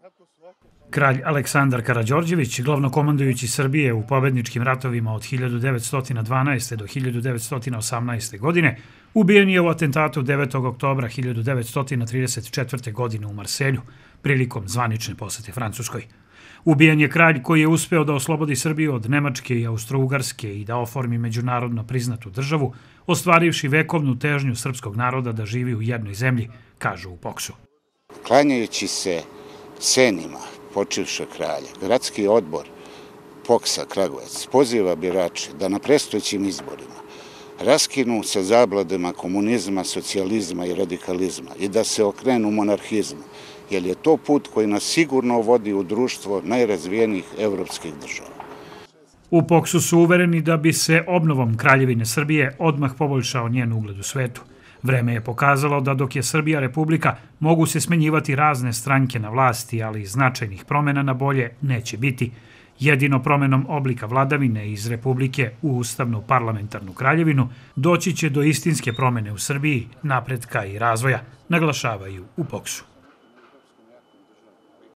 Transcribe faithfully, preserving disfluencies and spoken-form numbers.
Kralj Aleksandar Karađorđević, glavnokomandujući Srbije u pobedničkim ratovima od hiljadu devetsto dvanaeste. do hiljadu devetsto osamnaeste. godine, ubijen je u atentatu devetog oktobra hiljadu devetsto trideset četvrte. godine u Marselju, prilikom zvanične posete Francuskoj. Ubijen je kralj koji je uspeo da oslobodi Srbiju od Nemačke i Austro-Ugarske i da oformi međunarodno priznatu državu, ostvarivši vekovnu težnju srpskog naroda da živi u jednoj zemlji, kažu u Poksu. Klanjajući se senima počivšeg kralja, gradski odbor Poksa Kragujevac poziva birače da na predstojećim izborima raskinu sa zabladama komunizma, socijalizma i radikalizma i da se okrenu monarhizmu, jer je to put koji nas sigurno vodi u društvo najrazvijenijih evropskih država. U Poksu su uvereni da bi se obnovom Kraljevine Srbije odmah poboljšao njen ugled u svetu. Vreme je pokazalo da dok je Srbija republika, mogu se smenjivati razne stranke na vlasti, ali značajnih promjena na bolje neće biti. Jedino promenom oblika vladavine iz republike u ustavnu parlamentarnu kraljevinu doći će do istinske promjene u Srbiji, napretka i razvoja, naglašavaju u Poksu.